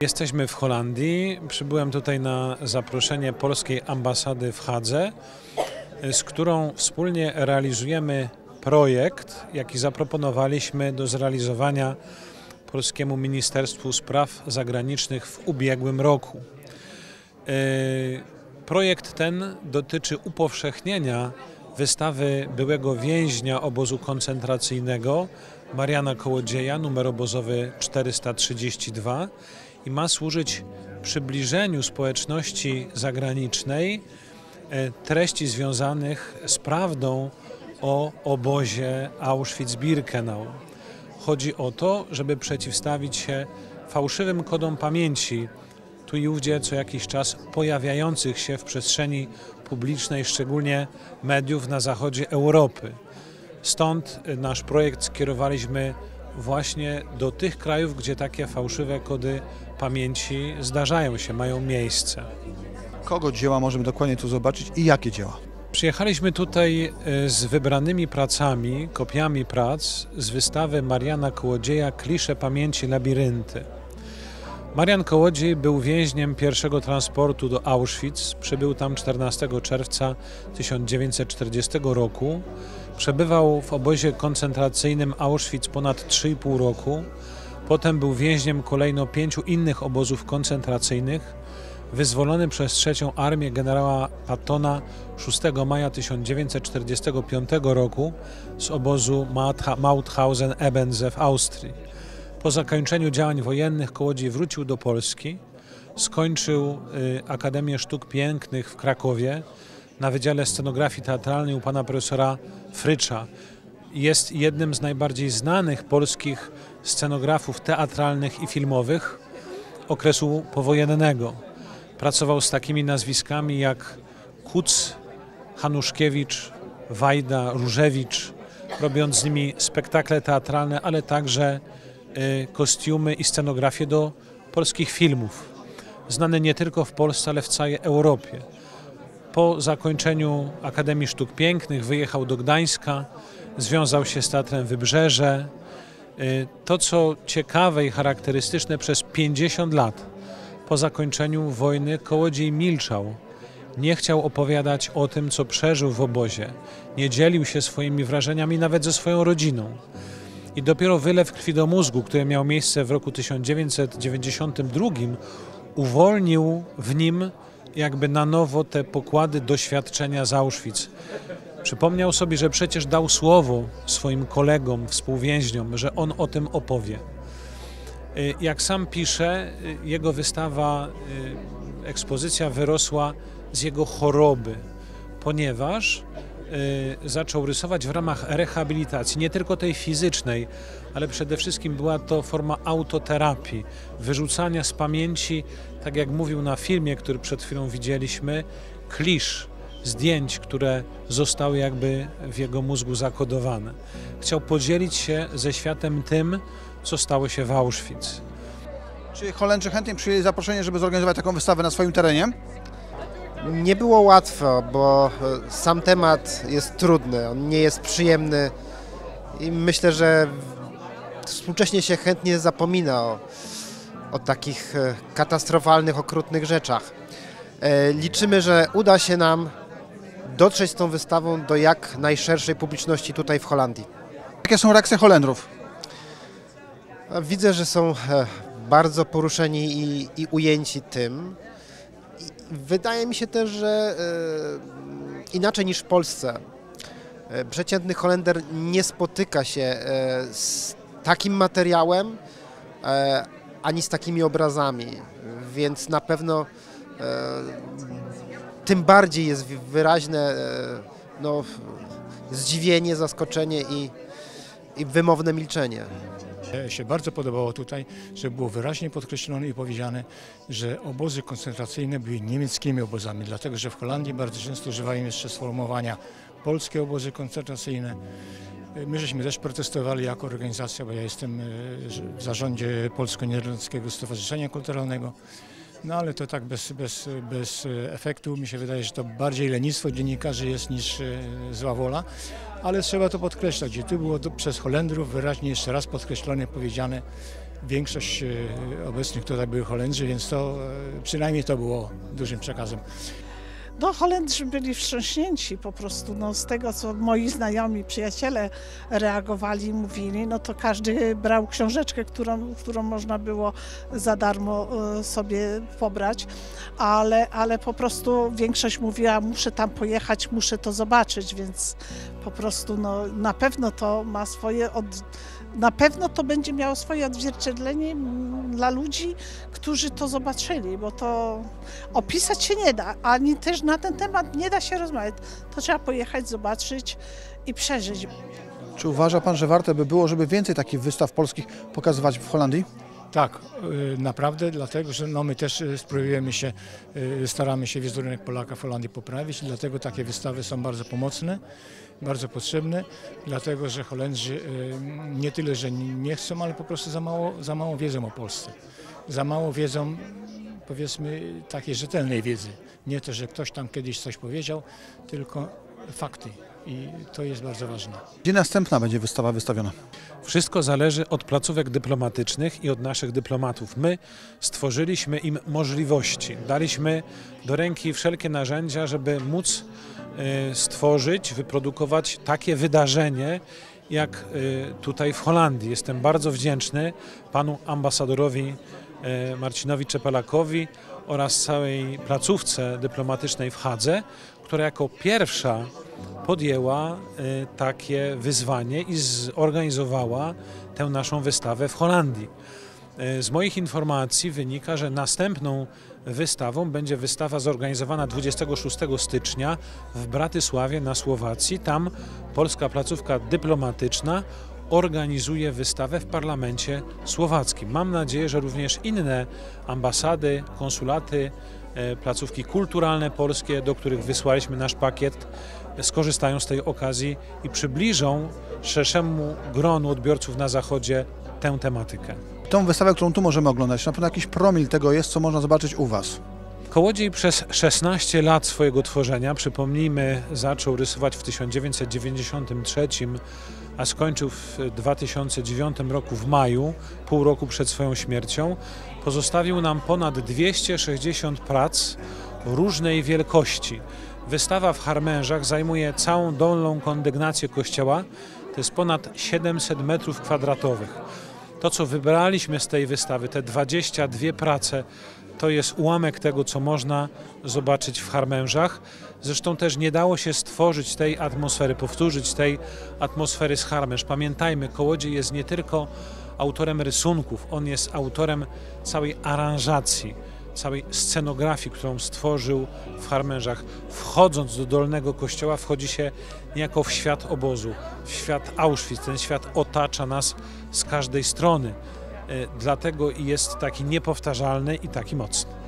Jesteśmy w Holandii. Przybyłem tutaj na zaproszenie polskiej ambasady w Hadze, z którą wspólnie realizujemy projekt, jaki zaproponowaliśmy do zrealizowania Polskiemu Ministerstwu Spraw Zagranicznych w ubiegłym roku. Projekt ten dotyczy upowszechnienia wystawy byłego więźnia obozu koncentracyjnego Mariana Kołodzieja, numer obozowy 432, i ma służyć przybliżeniu społeczności zagranicznej treści związanych z prawdą o obozie Auschwitz-Birkenau. Chodzi o to, żeby przeciwstawić się fałszywym kodom pamięci, tu i ówdzie co jakiś czas pojawiających się w przestrzeni publicznej, szczególnie mediów na zachodzie Europy. Stąd nasz projekt skierowaliśmy właśnie do tych krajów, gdzie takie fałszywe kody pamięci zdarzają się, mają miejsce. Kogo dzieła możemy dokładnie tu zobaczyć i jakie dzieła? Przyjechaliśmy tutaj z wybranymi pracami, kopiami prac z wystawy Mariana Kołodzieja Klisze pamięci labirynty. Marian Kołodziej był więźniem pierwszego transportu do Auschwitz, przybył tam 14 czerwca 1940 roku, przebywał w obozie koncentracyjnym Auschwitz ponad 3,5 roku, potem był więźniem kolejno 5 innych obozów koncentracyjnych, wyzwolony przez III Armię generała Pattona 6 maja 1945 roku z obozu Mauthausen-Ebense w Austrii. Po zakończeniu działań wojennych Kołodziej wrócił do Polski, skończył Akademię Sztuk Pięknych w Krakowie na Wydziale Scenografii Teatralnej u pana profesora Frycza. Jest jednym z najbardziej znanych polskich scenografów teatralnych i filmowych okresu powojennego. Pracował z takimi nazwiskami jak Kuc, Hanuszkiewicz, Wajda, Różewicz, robiąc z nimi spektakle teatralne, ale także kostiumy i scenografię do polskich filmów. Znany nie tylko w Polsce, ale w całej Europie. Po zakończeniu Akademii Sztuk Pięknych wyjechał do Gdańska, związał się z Teatrem Wybrzeże. To, co ciekawe i charakterystyczne, przez 50 lat po zakończeniu wojny Kołodziej milczał. Nie chciał opowiadać o tym, co przeżył w obozie. Nie dzielił się swoimi wrażeniami nawet ze swoją rodziną. I dopiero wylew krwi do mózgu, który miał miejsce w roku 1992, uwolnił w nim jakby na nowo te pokłady doświadczenia z Auschwitz. Przypomniał sobie, że przecież dał słowo swoim kolegom, współwięźniom, że on o tym opowie. Jak sam pisze, jego wystawa, ekspozycja wyrosła z jego choroby, ponieważ zaczął rysować w ramach rehabilitacji, nie tylko tej fizycznej, ale przede wszystkim była to forma autoterapii, wyrzucania z pamięci, tak jak mówił na filmie, który przed chwilą widzieliśmy, klisz, zdjęć, które zostały jakby w jego mózgu zakodowane. Chciał podzielić się ze światem tym, co stało się w Auschwitz. Czy Holendrzy chętnie przyjęli zaproszenie, żeby zorganizować taką wystawę na swoim terenie? Nie było łatwo, bo sam temat jest trudny, on nie jest przyjemny i myślę, że współcześnie się chętnie zapomina o takich katastrofalnych, okrutnych rzeczach. Liczymy, że uda się nam dotrzeć z tą wystawą do jak najszerszej publiczności tutaj w Holandii. Jakie są reakcje Holendrów? Widzę, że są bardzo poruszeni i ujęci tym. Wydaje mi się też, że inaczej niż w Polsce przeciętny Holender nie spotyka się z takim materiałem ani z takimi obrazami, więc na pewno tym bardziej jest wyraźne zdziwienie, zaskoczenie i wymowne milczenie. Się bardzo podobało tutaj, że było wyraźnie podkreślone i powiedziane, że obozy koncentracyjne były niemieckimi obozami, dlatego że w Holandii bardzo często używają jeszcze sformułowania polskie obozy koncentracyjne. My żeśmy też protestowali jako organizacja, bo ja jestem w zarządzie Polsko-Niderlandzkiego Stowarzyszenia Kulturalnego. No ale to tak bez efektu. Mi się wydaje, że to bardziej lenistwo dziennikarzy jest niż zła wola, ale trzeba to podkreślać. I tu było przez Holendrów wyraźnie jeszcze raz podkreślone, powiedziane, większość obecnych tutaj były Holendrzy, więc to przynajmniej to było dużym przekazem. No, Holendrzy byli wstrząśnięci po prostu, no, z tego, co moi znajomi, przyjaciele reagowali, mówili, no to każdy brał książeczkę, którą można było za darmo sobie pobrać, ale po prostu większość mówiła, muszę tam pojechać, muszę to zobaczyć, więc po prostu no, na pewno to ma swoje na pewno to będzie miało swoje odzwierciedlenie dla ludzi, którzy to zobaczyli, bo to opisać się nie da, ani też na ten temat nie da się rozmawiać. To trzeba pojechać, zobaczyć i przeżyć. Czy uważa Pan, że warto by było, żeby więcej takich wystaw polskich pokazywać w Holandii? Tak, naprawdę, dlatego że no, my też staramy się wizerunek Polaka w Holandii poprawić, dlatego takie wystawy są bardzo pomocne, bardzo potrzebne, dlatego że Holendrzy nie tyle, że nie chcą, ale po prostu za mało wiedzą o Polsce. Za mało wiedzą, powiedzmy, takiej rzetelnej wiedzy. Nie to, że ktoś tam kiedyś coś powiedział, tylko fakty. I to jest bardzo ważne. Gdzie następna będzie wystawa wystawiona? Wszystko zależy od placówek dyplomatycznych i od naszych dyplomatów. My stworzyliśmy im możliwości, daliśmy do ręki wszelkie narzędzia, żeby móc stworzyć, wyprodukować takie wydarzenie, jak tutaj w Holandii. Jestem bardzo wdzięczny panu ambasadorowi Marcinowi Czepelakowi oraz całej placówce dyplomatycznej w Hadze, która jako pierwsza podjęła takie wyzwanie i zorganizowała tę naszą wystawę w Holandii. Z moich informacji wynika, że następną wystawą będzie wystawa zorganizowana 26 stycznia w Bratysławie na Słowacji. Tam polska placówka dyplomatyczna organizuje wystawę w parlamencie słowackim. Mam nadzieję, że również inne ambasady, konsulaty, placówki kulturalne polskie, do których wysłaliśmy nasz pakiet, skorzystają z tej okazji i przybliżą szerszemu gronu odbiorców na Zachodzie tę tematykę. Tą wystawę, którą tu możemy oglądać, na pewno jakiś promil tego jest, co można zobaczyć u Was. Kołodziej przez 16 lat swojego tworzenia, przypomnijmy, zaczął rysować w 1993, a skończył w 2009 roku w maju, pół roku przed swoją śmiercią, pozostawił nam ponad 260 prac różnej wielkości. Wystawa w Harmężach zajmuje całą dolną kondygnację kościoła, to jest ponad 700 metrów kwadratowych. To, co wybraliśmy z tej wystawy, te 22 prace, to jest ułamek tego, co można zobaczyć w Harmężach. Zresztą też nie dało się stworzyć tej atmosfery, powtórzyć tej atmosfery z Harmęż. Pamiętajmy, Kołodziej jest nie tylko autorem rysunków, on jest autorem całej aranżacji, całej scenografii, którą stworzył w Harmężach. Wchodząc do Dolnego Kościoła, wchodzi się niejako w świat obozu, w świat Auschwitz. Ten świat otacza nas z każdej strony. Dlatego jest taki niepowtarzalny i taki mocny.